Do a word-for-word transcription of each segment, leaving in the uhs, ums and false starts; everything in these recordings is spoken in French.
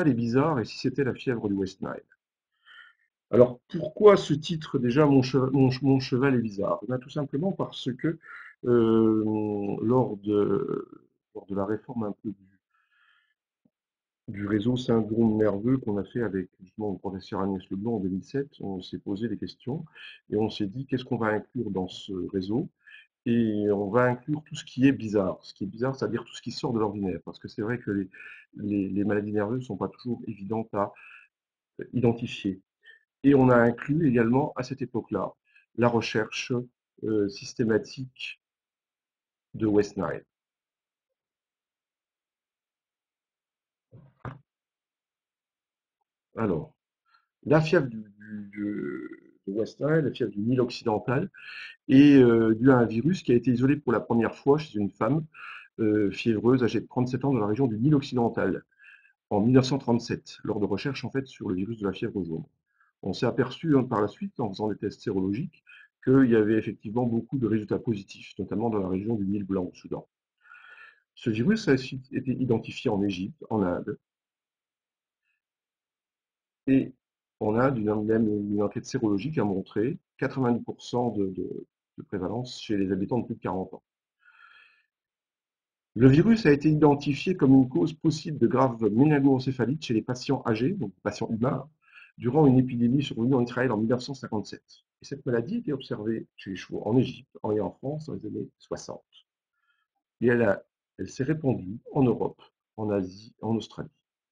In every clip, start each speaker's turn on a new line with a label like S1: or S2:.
S1: est bizarre et si c'était la fièvre du West Nile. Alors pourquoi ce titre déjà mon cheval, mon, mon cheval est bizarre? Eh bien, tout simplement parce que euh, lors de, lors de la réforme un peu du, du réseau syndrome nerveux qu'on a fait avec justement le professeur Agnès Leblanc en deux mille sept, on s'est posé des questions et on s'est dit qu'est-ce qu'on va inclure dans ce réseau? Et on va inclure tout ce qui est bizarre. Ce qui est bizarre, c'est-à-dire tout ce qui sort de l'ordinaire. Parce que c'est vrai que les, les, les maladies nerveuses ne sont pas toujours évidentes à identifier. Et on a inclus également à cette époque-là la recherche euh, systématique de West Nile. Alors, la fièvre du, du- du- de West Nile, la fièvre du Nil occidental, est euh, due à un virus qui a été isolé pour la première fois chez une femme euh, fiévreuse âgée de trente-sept ans dans la région du Nil occidental en mille neuf cent trente-sept, lors de recherches en fait sur le virus de la fièvre jaune. On s'est aperçu hein, par la suite, en faisant des tests sérologiques, qu'il y avait effectivement beaucoup de résultats positifs, notamment dans la région du Nil blanc au Soudan. Ce virus a été identifié en Égypte, en Inde, et en Inde, une, même une enquête sérologique a montré quatre-vingt-dix pour cent de, de, de prévalence chez les habitants de plus de quarante ans. Le virus a été identifié comme une cause possible de grave méningoencéphalite chez les patients âgés, donc patients humains, durant une épidémie survenue en Israël en mille neuf cent cinquante-sept. Et cette maladie a été observée chez les chevaux en Égypte et en France dans les années soixante. Et elle, a- elle s'est répandue en Europe, en Asie, en Australie.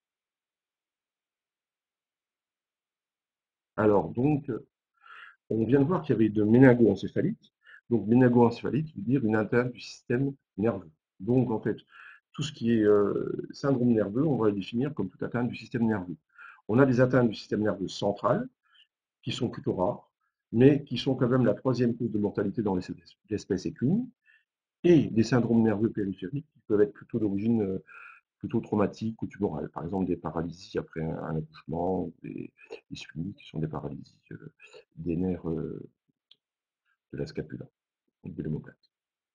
S1: Alors donc, on vient de voir qu'il y avait de méningoencéphalite. Donc méningoencéphalite veut dire une atteinte du système nerveux. Donc en fait, tout ce qui est euh, syndrome nerveux, on va le définir comme toute atteinte du système nerveux. On a des atteintes du système nerveux central, qui sont plutôt rares, mais qui sont quand même la troisième cause de mortalité dans l'espèce équine, et des syndromes nerveux périphériques qui peuvent être plutôt d'origine euh, plutôt traumatique ou tumorale. Par exemple, des paralysies après un, un accouchement, des ischémies qui sont des paralysies euh, des nerfs euh, de la scapula, de l'omoplate.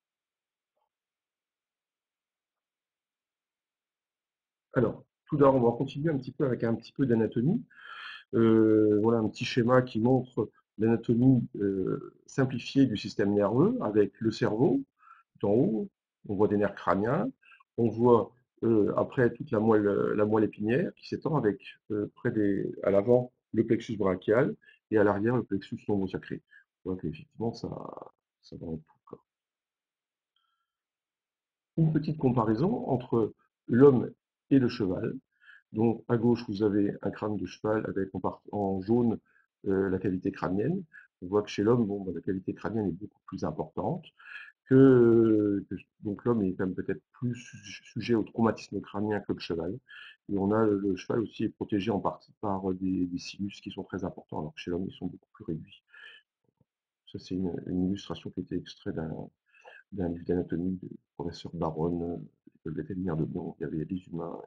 S1: Alors, tout d'abord, on va continuer un petit peu avec un petit peu d'anatomie. Euh, voilà un petit schéma qui montre l'anatomie euh, simplifiée du système nerveux avec le cerveau tout en haut. On voit des nerfs crâniens. On voit euh, après toute la moelle, la moelle épinière qui s'étend avec euh, près des, à l'avant le plexus brachial et à l'arrière le plexus lumbosacré. On voit qu'effectivement ça, ça va en tout cas. Une petite comparaison entre l'homme et le cheval. Donc à gauche, vous avez un crâne de cheval avec en, part- en jaune euh, la cavité crânienne. On voit que chez l'homme, bon, bah, la cavité crânienne est beaucoup plus importante, que, que- donc l'homme est quand même peut-être plus su- sujet au traumatisme crânien que le cheval. Et on a le, le cheval aussi est protégé en partie par des, des sinus qui sont très importants, alors que chez l'homme, ils sont beaucoup plus réduits. Ça, c'est une, une illustration qui a été extraite d'un d'un livre d'anatomie du professeur Baronne, euh, de l'école vétérinaire de Lyon. Il y avait les humains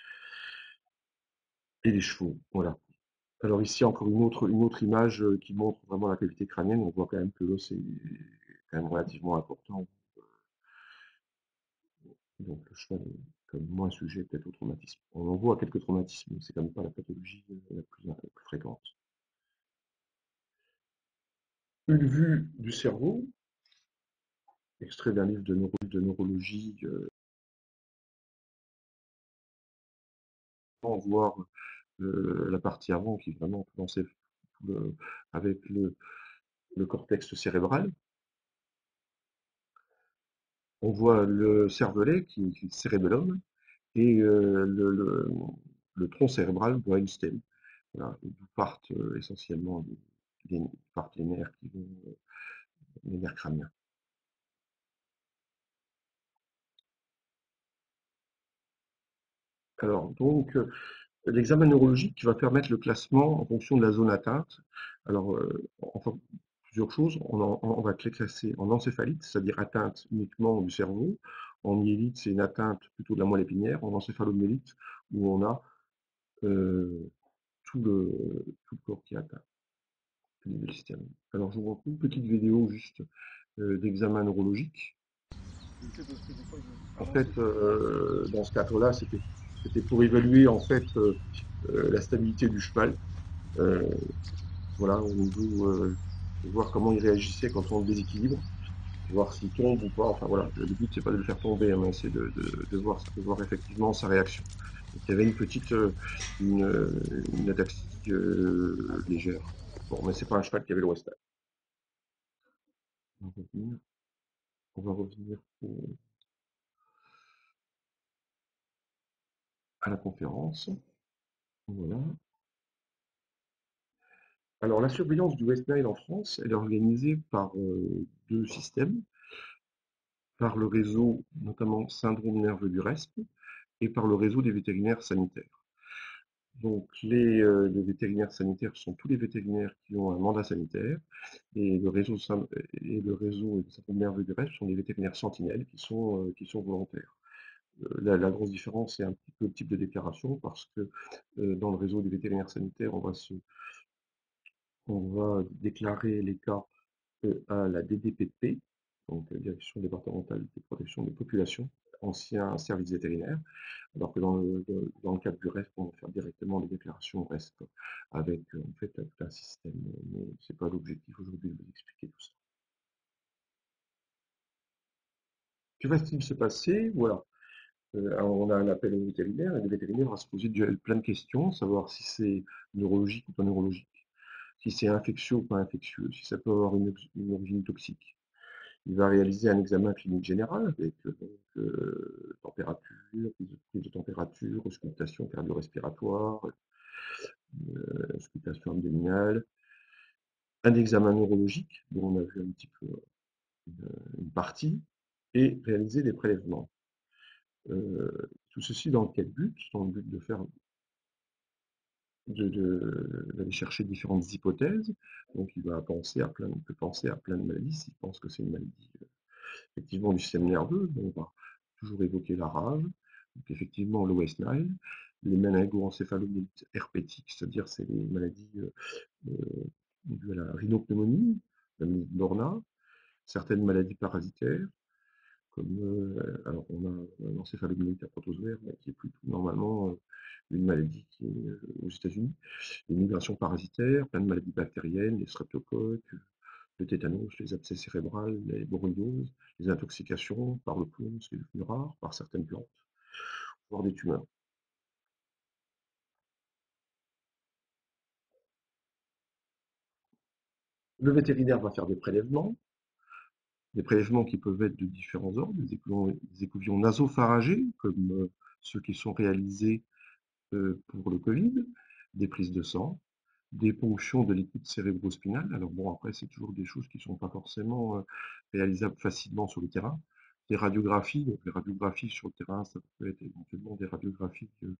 S1: et les chevaux. Voilà. Alors ici, encore une autre, une autre image euh, qui montre vraiment la cavité crânienne. On voit quand même que l'os est quand même relativement important. Donc le cheval est comme moins sujet peut-être au traumatisme. On en voit quelques traumatismes, mais c'est quand même pas la pathologie euh, la plus, la plus fréquente. Une vue du cerveau, extrait d'un livre de, neuro- de neurologie, euh, on voit euh, la partie avant qui est vraiment commencée le- avec le, le cortex cérébral. On voit le cervelet qui, qui est le cérébellum et euh, le, le- le tronc cérébral, brainstem. Voilà, d'où partent euh, essentiellement les, les- partent les nerfs qui vont, euh, les nerfs crâniens. Alors, donc, euh, l'examen neurologique qui va permettre le classement en fonction de la zone atteinte. Alors, euh, enfin, plusieurs choses. On, en- on va les classer en encéphalite, c'est-à-dire atteinte uniquement du cerveau. En myélite, c'est une atteinte plutôt de la moelle épinière. En encéphalomyélite, où on a euh, tout le, tout le corps qui est atteint, tout le niveau du système. Alors, je vous montre une petite vidéo juste euh, d'examen neurologique. En fait, euh, dans ce cadre-là, c'était C'était pour évaluer en fait euh, euh, la stabilité du cheval, euh, voilà, au niveau euh, de voir comment il réagissait quand on le déséquilibre, voir s'il tombe ou pas. Enfin voilà, le but c'est pas de le faire tomber, hein, mais c'est de, de, de voir, de voir effectivement sa réaction. Donc il y avait une petite, euh, une, une ataxie euh, légère. Bon, mais c'est pas un cheval qui avait le Western. On va revenir, on va revenir au- à la conférence. Voilà. Alors, la surveillance du West Nile en France, elle est organisée par euh, deux systèmes, par le réseau notamment syndrome nerveux du Resp et par le réseau des vétérinaires sanitaires. Donc, les, euh, les vétérinaires sanitaires sont tous les vétérinaires qui ont un mandat sanitaire et le réseau, et le réseau du syndrome nerveux du Resp sont des vétérinaires sentinelles qui sont, euh, qui sont volontaires. Euh, La, la grosse différence, c'est un petit peu le type de déclaration parce que euh, dans le réseau des vétérinaires sanitaires, on va, se, on va déclarer les cas euh, à la D D P P, donc la Direction départementale de protection des populations, ancien service vétérinaire, alors que dans le, dans le cadre du RESP, on va faire directement les déclarations au RESP avec euh, en fait tout un système, mais c'est pas l'objectif aujourd'hui de vous expliquer tout ça. Que va-t-il se passer? Voilà. Euh, on a un appel au vétérinaire et le vétérinaire va se poser plein de questions, savoir si c'est neurologique ou pas neurologique, si c'est infectieux ou pas infectieux, si ça peut avoir une, une origine toxique. Il va réaliser un examen clinique général avec euh, donc, euh, température, prise de, prise de température, auscultation cardio-respiratoire, euh, auscultation abdominale, un examen neurologique dont on a vu un petit peu une, une partie, et réaliser des prélèvements. Euh, tout ceci dans quel but? Dans le but de faire de, de, d'aller chercher différentes hypothèses. Donc il va penser à plein, il peut penser à plein de maladies s'il pense que c'est une maladie effectivement du système nerveux. On va toujours évoquer la rage, donc effectivement le West Nile, les méningo-encéphalomyélites herpétiques, c'est-à-dire c'est les maladies euh, euh, dues à la rhinopneumonie, la myélite Borna, certaines maladies parasitaires, comme euh, alors on a l'encéphalomyélite à protozoaire, mais qui est plutôt normalement euh, une maladie qui est euh, aux États-Unis, les migrations parasitaires, plein de maladies bactériennes, les streptocoques, le tétanos, les abcès cérébrales, les borrélioses, les intoxications par le plomb, ce qui est devenu rare, par certaines plantes, voire des tumeurs. Le vétérinaire va faire des prélèvements, des prélèvements qui peuvent être de différents ordres, des écouvillons, des écouvillons nasopharyngés, comme euh, ceux qui sont réalisés euh, pour le Covid, des prises de sang, des ponctions de liquide cérébrospinal. Alors bon, après, c'est toujours des choses qui ne sont pas forcément euh, réalisables facilement sur le terrain. Des radiographies, donc les radiographies sur le terrain, ça peut être éventuellement des radiographies de,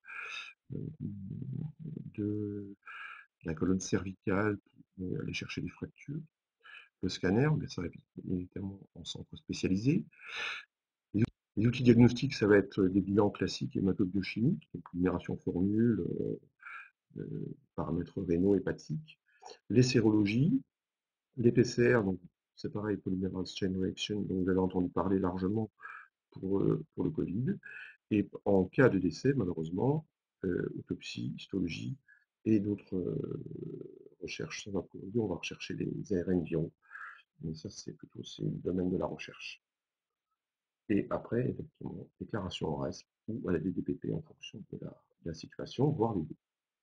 S1: de la colonne cervicale pour euh, aller chercher des fractures. Le scanner, mais ça va être évidemment en centre spécialisé. Les, les outils diagnostiques, ça va être des bilans classiques hématobiochimiques, donc numération formule, euh, euh, paramètres rénaux, hépatiques. Les sérologies, les P C R, donc c'est pareil, polymerase chain reaction, dont vous avez entendu parler largement pour, euh, pour le Covid. Et en cas de décès, malheureusement, euh, autopsie, histologie et d'autres euh, recherches sans approfondir. On va rechercher les A R N viraux, mais ça c'est plutôt c'est le domaine de la recherche. Et après, effectivement, déclaration en reste ou à la D D P P en fonction de la, de la situation, voire les deux.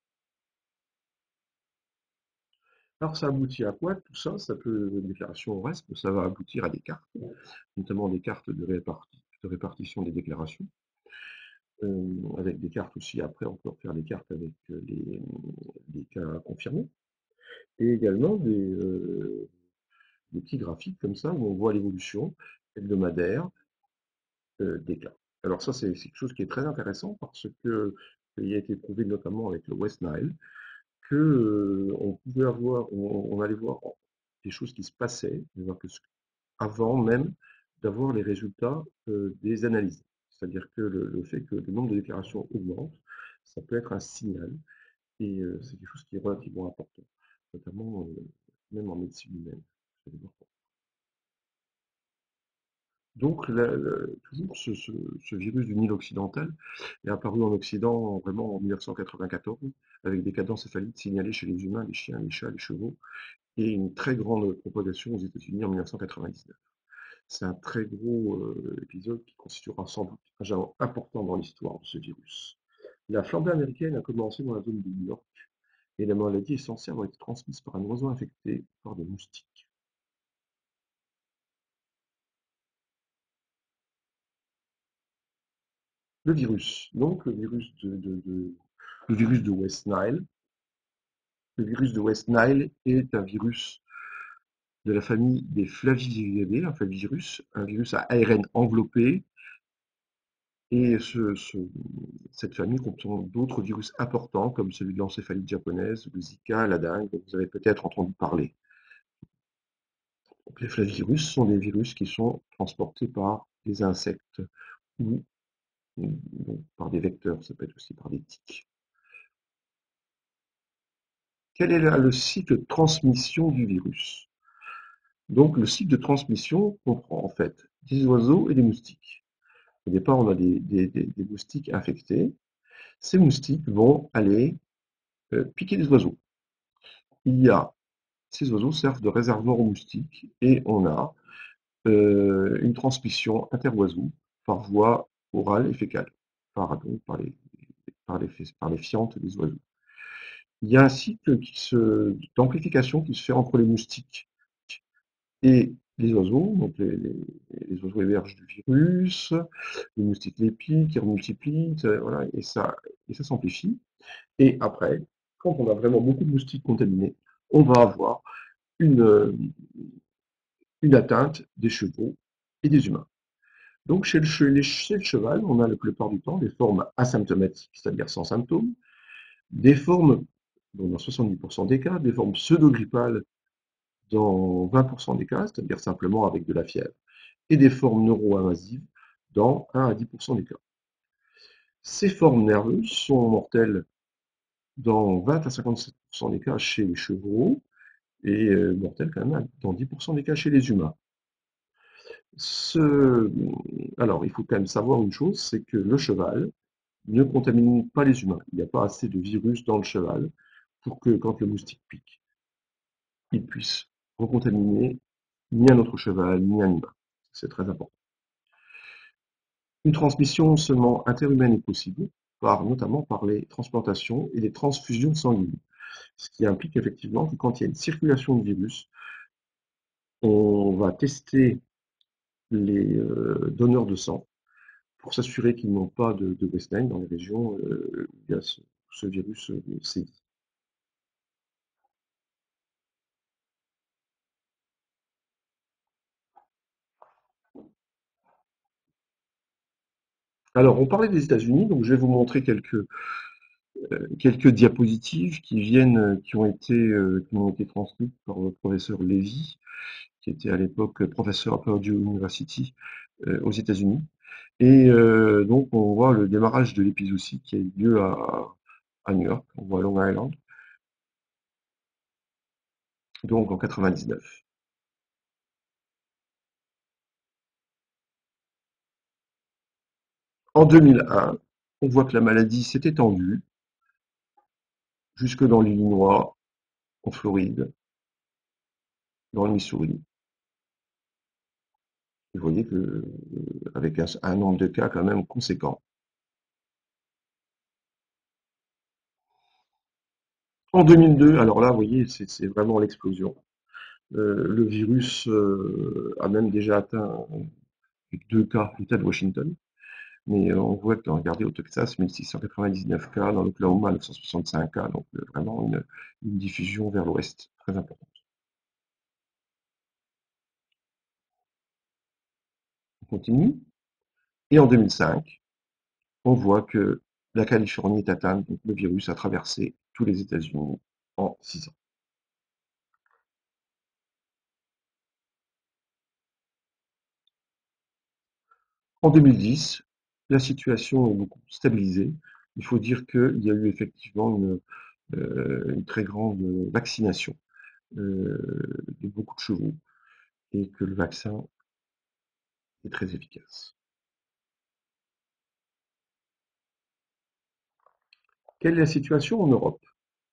S1: Alors ça aboutit à quoi tout ça? Ça peut, une déclaration au reste, ça va aboutir à des cartes, notamment des cartes de, réparti, de répartition des déclarations, euh, avec des cartes aussi, après on peut faire des cartes avec euh, les, les cas confirmés, et également des, euh, des petits graphiques comme ça où on voit l'évolution hebdomadaire euh, des cas. Alors ça c'est quelque chose qui est très intéressant parce que il a été prouvé notamment avec le West Nile que euh, on pouvait avoir, on, on allait voir des choses qui se passaient, que avant même d'avoir les résultats euh, des analyses. C'est-à-dire que le, le, fait que le nombre de déclarations augmente, ça peut être un signal, et euh, c'est quelque chose qui est relativement important, notamment euh, même en médecine humaine. Donc, la- la- toujours ce, ce- ce virus du Nil occidental est apparu en Occident vraiment en mille neuf cent quatre-vingt-quatorze, avec des cas d'encéphalite signalés chez les humains, les chiens, les chats, les chevaux, et une très grande propagation aux États-Unis en mille neuf cent quatre-vingt-dix-neuf. C'est un très gros euh, épisode qui constituera sans doute un jalon important dans l'histoire de ce virus. La flambée américaine a commencé dans la zone de New York, et la maladie est censée avoir été transmise par un oiseau infecté par des moustiques. Le virus, donc le virus de, de- de- le virus de West Nile. Le virus de West Nile est un virus de la famille des flaviviridae, un flavivirus, un virus à A R N enveloppé, et ce- ce- cette famille comprend d'autres virus importants comme celui de l'encéphalite japonaise, le Zika, la dengue, dont vous avez peut-être entendu parler. Donc, les flavivirus sont des virus qui sont transportés par des insectes ou bon, par des vecteurs, ça peut être aussi par des tiques. Quel est le cycle de transmission du virus? Donc, le cycle de transmission comprend en fait des oiseaux et des moustiques. Au départ, on a des, des- des- des moustiques infectés. Ces moustiques vont aller euh, piquer des oiseaux. Il y a, ces oiseaux servent de réservoir aux moustiques et on a euh, une transmission interoiseau par voie orale et fécale, par, donc, par les, par les, par les fientes des oiseaux. Il y a un cycle qui se, d'amplification qui se fait entre les moustiques et les oiseaux, donc les, les, les oiseaux hébergent du virus, les moustiques les piquent, ils remultiplient, ça, voilà, et ça, et ça s'amplifie. Et après, quand on a vraiment beaucoup de moustiques contaminés, on va avoir une, une atteinte des chevaux et des humains. Donc chez le, chez le cheval, on a la plupart du temps des formes asymptomatiques, c'est-à-dire sans symptômes, des formes, dans soixante-dix pour cent des cas, des formes pseudo-grippales dans vingt pour cent des cas, c'est-à-dire simplement avec de la fièvre, et des formes neuro-invasives dans un à dix pour cent des cas. Ces formes nerveuses sont mortelles dans vingt à cinquante-sept pour cent des cas chez les chevaux et euh, mortelles quand même dans dix pour cent des cas chez les humains. Ce... Alors, il faut quand même savoir une chose, c'est que le cheval ne contamine pas les humains. Il n'y a pas assez de virus dans le cheval pour que quand le moustique pique, il puisse recontaminer ni un autre cheval, ni un humain. C'est très important. Une transmission seulement interhumaine est possible, par, notamment par les transplantations et les transfusions sanguines. Ce qui implique effectivement que quand il y a une circulation de virus, on va tester les euh, donneurs de sang pour s'assurer qu'ils n'ont pas de, de West Nile dans les régions euh, où il y a ce, ce virus euh, sévit. Alors, on parlait des États-Unis, donc je vais vous montrer quelques, euh, quelques diapositives qui viennent, euh, qui ont été, euh, qui ont été transmises par le professeur Levy, qui était à l'époque professeur à Purdue University euh, aux États-Unis. Et euh, donc, on voit le démarrage de l'épizootie qui a eu lieu à, à New York, on voit Long Island, donc en quatre-vingt-dix-neuf. En deux mille un, on voit que la maladie s'est étendue jusque dans l'Illinois, en Floride, dans le Missouri. Vous voyez que, euh, avec un, un nombre de cas quand même conséquent. En deux mille deux, alors là, vous voyez, c'est c'est vraiment l'explosion. Euh, le virus euh, a même déjà atteint avec deux cas l'État de Washington, mais euh, on voit que, regardez, au Texas, mille six cent quatre-vingt-dix-neuf cas, dans l'Oklahoma, neuf cent soixante-cinq cas, donc euh, vraiment une, une diffusion vers l'ouest très importante. On continue. Et en deux mille cinq, on voit que la Californie est atteinte, donc le virus a traversé tous les États-Unis en six ans. En deux mille dix, la situation est beaucoup stabilisée. Il faut dire qu'il y a eu effectivement une, euh, une très grande vaccination euh, de beaucoup de chevaux et que le vaccin et très efficace. Quelle est la situation en Europe?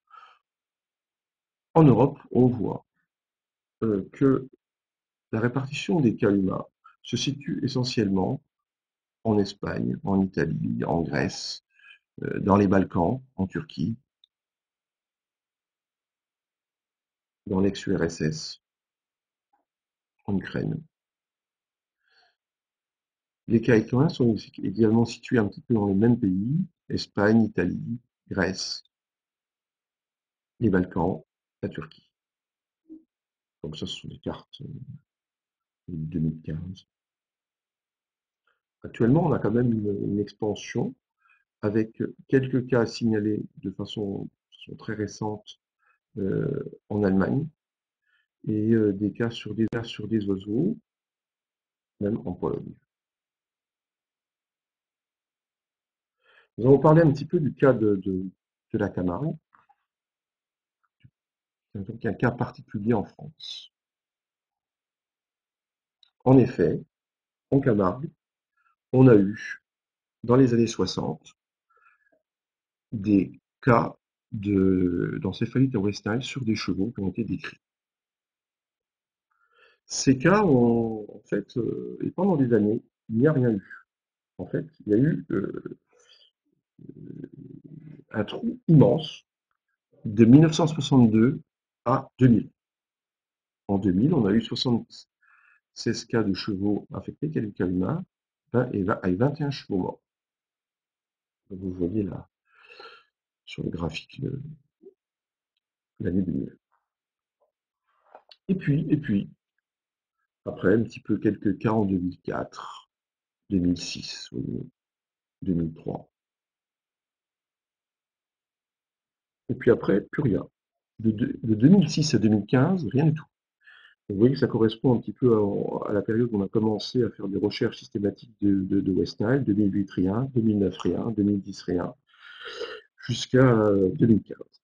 S1: En Europe, on voit euh, que la répartition des cas humains se situe essentiellement en Espagne, en Italie, en Grèce, euh, dans les Balkans, en Turquie, dans l'ex-U R S S, en Ukraine. Les cas écrins sont également situés un petit peu dans les mêmes pays, Espagne, Italie, Grèce, les Balkans, la Turquie. Donc ça, ce sont des cartes euh, de deux mille quinze. Actuellement, on a quand même une, une expansion avec quelques cas signalés de façon, façon très récente euh, en Allemagne et euh, des cas sur des, sur des oiseaux, même en Pologne. Nous allons parler un petit peu du cas de, de, de la Camargue, qui est donc un cas particulier en France. En effet, en Camargue, on a eu, dans les années soixante, des cas de, d'encéphalite à West Nile sur des chevaux qui ont été décrits. Ces cas ont, en fait, euh, et pendant des années, il n'y a rien eu. En fait, il y a eu euh, un trou immense de mille neuf cent soixante-deux à deux mille. En deux mille, on a eu soixante-seize cas de chevaux infectés, quelques cas humains, et avec vingt et un chevaux morts. Donc vous voyez là, sur le graphique, de l'année deux mille. Et puis, et puis, après, un petit peu quelques cas en deux mille quatre, deux mille six, deux mille trois. Et puis après, plus rien. De, de, de deux mille six à deux mille quinze, rien du tout. Vous voyez que ça correspond un petit peu à, à la période où on a commencé à faire des recherches systématiques de, de, de West Nile, deux mille huit rien, deux mille neuf rien, deux mille dix rien, jusqu'à euh, deux mille quinze.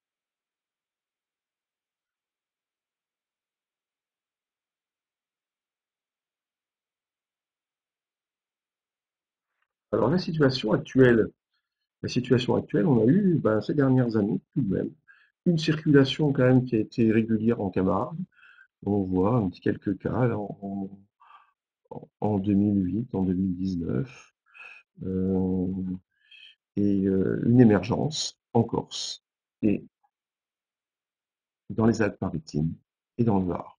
S1: Alors la situation actuelle, la situation actuelle, on a eu ben, ces dernières années tout de même une circulation quand même qui a été régulière en Camargue. On voit un petit quelques cas là, en, en, en deux mille huit, en deux mille dix-neuf, euh, et euh, une émergence en Corse et dans les Alpes-Maritimes et dans le Var.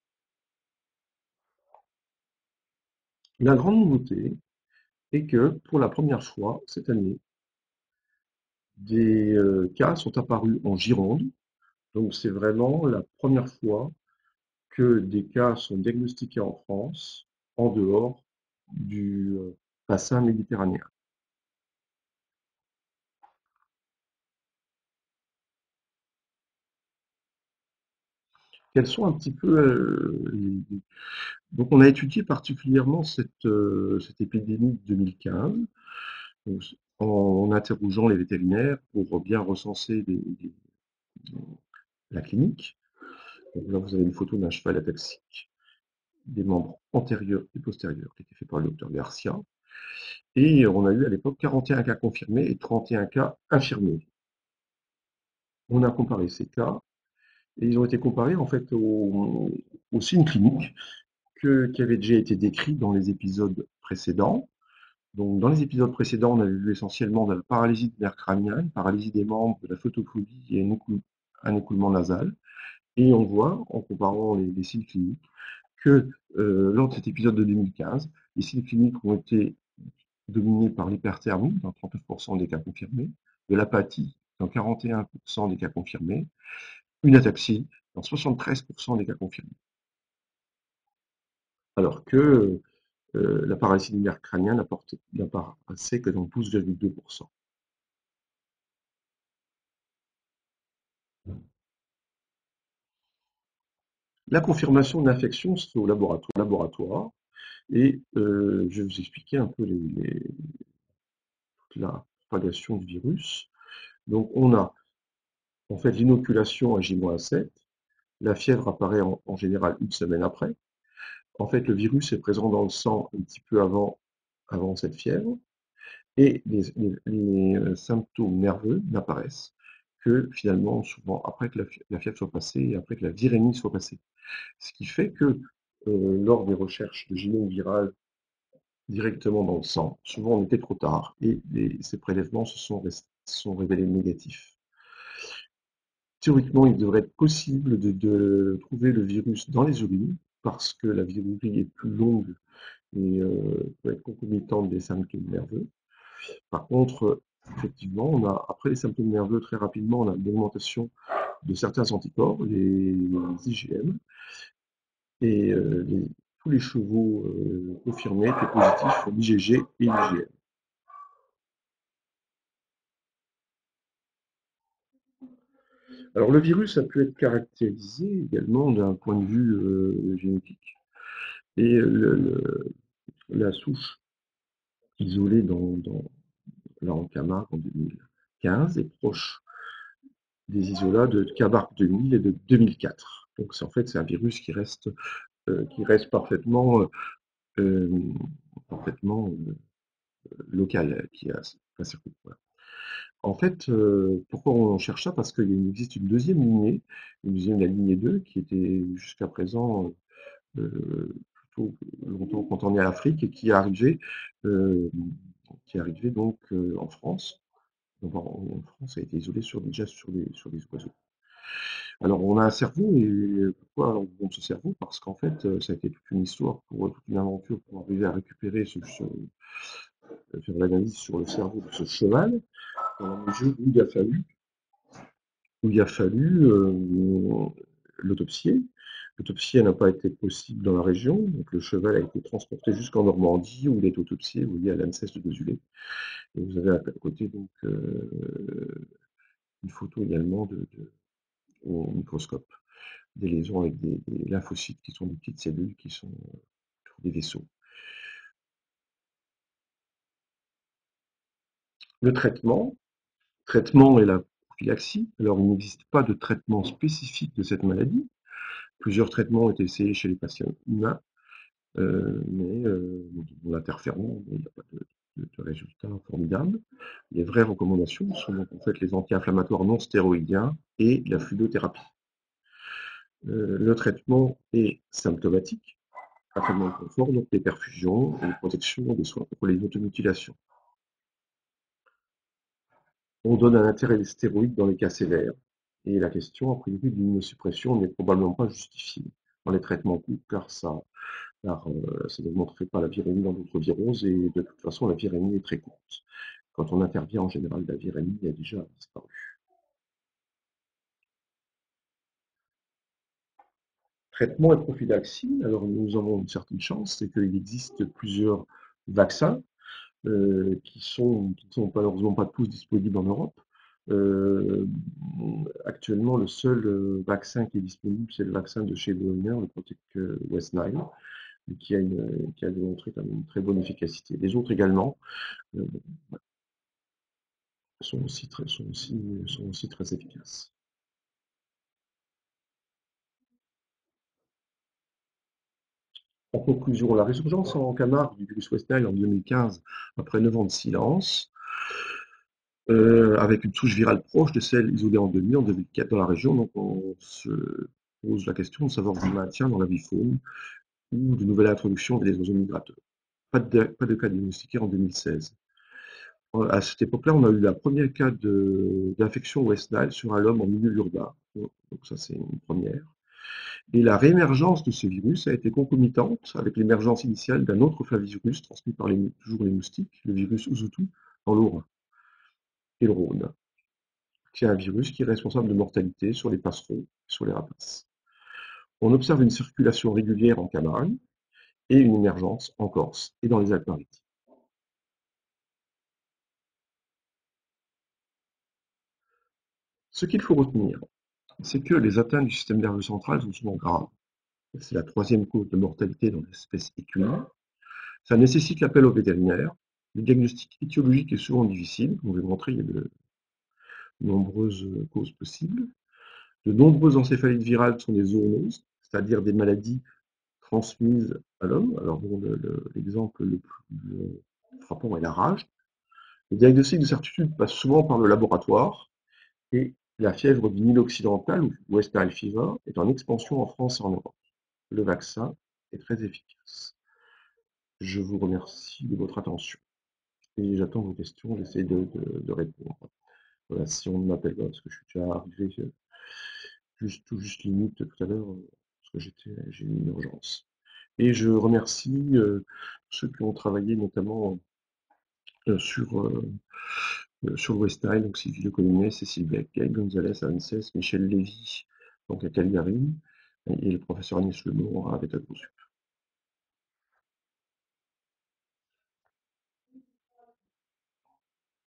S1: La grande nouveauté est que pour la première fois cette année, des euh, cas sont apparus en Gironde. Donc c'est vraiment la première fois que des cas sont diagnostiqués en France en dehors du euh, bassin méditerranéen. Quels sont un petit peu euh, les... Donc on a étudié particulièrement cette, euh, cette épidémie de deux mille quinze donc, en, en interrogeant les vétérinaires pour bien recenser des, des- la clinique. Donc là vous avez une photo d'un cheval ataxique, des membres antérieurs et postérieurs qui était fait par le docteur Garcia. Et on a eu à l'époque quarante et un cas confirmés et trente et un cas infirmés. On a comparé ces cas et ils ont été comparés en fait aux, aux signes cliniques que, qui avaient déjà été décrits dans les épisodes précédents. Donc, dans les épisodes précédents, on avait vu essentiellement de la paralysie du nerf crânien, une paralysie des membres, de la photophobie et un, écoule, un écoulement nasal. Et on voit, en comparant les, les signes cliniques, que euh, lors de cet épisode de deux mille quinze, les signes cliniques ont été dominés par l'hyperthermie, dans trente-neuf pour cent des cas confirmés, de l'apathie, dans quarante et un pour cent des cas confirmés, une ataxie, dans soixante-treize pour cent des cas confirmés. Alors que euh, la paralysie du nerf crânien n'apparaissait que dans douze virgule deux pour cent. La confirmation de l'infection se fait au laboratoire, laboratoire et euh, je vais vous expliquer un peu les, les, la propagation du virus. Donc on a en fait l'inoculation à J sept, la fièvre apparaît en, en général une semaine après. En fait, le virus est présent dans le sang un petit peu avant, avant cette fièvre, et les, les- les, euh, symptômes nerveux n'apparaissent que finalement, souvent, après que la, fi- la fièvre soit passée et après que la virémie soit passée. Ce qui fait que euh, lors des recherches de génome viral directement dans le sang, souvent on était trop tard et les- ces prélèvements se sont, res- sont révélés négatifs. Théoriquement, il devrait être possible de, de trouver le virus dans les urines parce que la virurie est plus longue et euh, peut être concomitante des symptômes nerveux. Par contre, effectivement, on a, après les symptômes nerveux, très rapidement, on a une augmentation de certains anticorps, les I G M, et euh, les- tous les chevaux euh, confirmés étaient positifs pour l'I G G et l'I G M. Alors le virus a pu être caractérisé également d'un point de vue euh, génétique. Et le- le- la souche isolée dans, dans, là, en Camargue en deux mille quinze est proche des isolats de Camargue deux mille et de deux mille quatre. Donc c'est en fait c'est un virus qui reste, euh, qui reste parfaitement, euh, parfaitement euh, local, qui a un circuit. Voilà. En fait, euh, pourquoi on cherche ça? Parce qu'il existe une deuxième lignée, une deuxième, la lignée deux, qui était jusqu'à présent euh, plutôt longtemps quand on est à l'Afrique et qui est arrivé, euh, qui est arrivé donc euh, en France. Donc, en, en France, ça a été isolé sur, déjà sur les, sur les oiseaux. Alors, on a un cerveau, et pourquoi on monte ce cerveau? Parce qu'en fait, euh, ça a été toute une histoire, pour toute une aventure pour arriver à récupérer, ce, ce- faire l'analyse sur le cerveau de ce cheval, dans la mesure où il a fallu, où il a fallu euh, l'autopsier. L'autopsie n'a pas été possible dans la région, donc le cheval a été transporté jusqu'en Normandie où il est autopsié, vous voyez, à l'Anses de Vesoulé. Et vous avez à côté donc euh, une photo également de, de- au microscope des lésions avec des, des lymphocytes qui sont des petites cellules qui sont autour des vaisseaux. Le traitement, traitement est la prophylaxie. Alors il n'existe pas de traitement spécifique de cette maladie. Plusieurs traitements ont été essayés chez les patients humains. Euh, mais euh, dans l'interférent, il n'y a pas de, de, de résultats formidables. Les vraies recommandations sont donc en fait les anti-inflammatoires non stéroïdiens et la fluidothérapie. Euh, le traitement est symptomatique, un traitement de confort, donc des perfusions et des protections, des soins contre les automutilations. On donne un intérêt des stéroïdes dans les cas sévères. Et la question, a priori, d'immunosuppression n'est probablement pas justifiée dans les traitements courts, car ça car euh, ça n'augmenterait pas la virémie dans d'autres viroses, et de toute façon, la virémie est très courte. Quand on intervient, en général, la virémie a déjà disparu. Traitement et prophylaxie, alors nous avons une certaine chance, c'est qu'il existe plusieurs vaccins euh, qui sont, qui ne sont malheureusement pas tous disponibles en Europe. Euh, Actuellement, le seul euh, vaccin qui est disponible, c'est le vaccin de chez Brunner, le Protect euh, West Nile, qui a, une, qui a démontré quand même une très bonne efficacité. Les autres également, euh, sont aussi très, sont aussi, sont aussi très efficaces. En conclusion, la résurgence en Camargue du virus West Nile en deux mille quinze, après neuf ans de silence, euh, avec une souche virale proche de celle isolée en deux mille, en deux mille quatre dans la région, donc on se pose la question de savoir du maintien dans la vie-faune ou de nouvelles introductions des oiseaux migrateurs. Pas de, pas de cas diagnostiqués en deux mille seize. À cette époque-là, on a eu la première cas d'infection West Nile sur un homme en milieu urbain. Donc ça, c'est une première. Et la réémergence de ce virus a été concomitante avec l'émergence initiale d'un autre flavivirus transmis par les, toujours les moustiques, le virus Uzutu, dans l'Aure et le Rhône, qui est un virus qui est responsable de mortalité sur les passereaux, sur les rapaces. On observe une circulation régulière en Camargue et une émergence en Corse et dans les Alpes-Maritimes. Ce qu'il faut retenir, c'est que les atteintes du système nerveux central sont souvent graves. C'est la troisième cause de mortalité dans l'espèce équine. Ça nécessite l'appel au vétérinaire. Le diagnostic étiologique est souvent difficile. Comme je l'ai montré, il y a de nombreuses causes possibles. De nombreuses encéphalites virales sont des zoonoses, c'est-à-dire des maladies transmise à l'homme. Alors bon, le- le- l'exemple le plus euh, frappant est la rage. Le diagnostic de certitude passe souvent par le laboratoire et la fièvre du Nil occidental ou West Nile Fever est en expansion en France et en Europe. Le vaccin est très efficace. Je vous remercie de votre attention et j'attends vos questions, j'essaie de, de- de répondre. Voilà, si on ne m'appelle pas, parce que je suis déjà arrivé euh, juste tout juste limite tout à l'heure, euh, parce que j'étais, j'ai eu une urgence. Et je remercie euh, ceux qui ont travaillé notamment euh, sur, euh, euh, sur le West Nile, donc Sylvie Le Collinet, Cécile Beck, Gaël Gonzalez à ANSES, Michel Lévy, donc à Cagliari, et le professeur Agnès Lebourg à Beta Consul.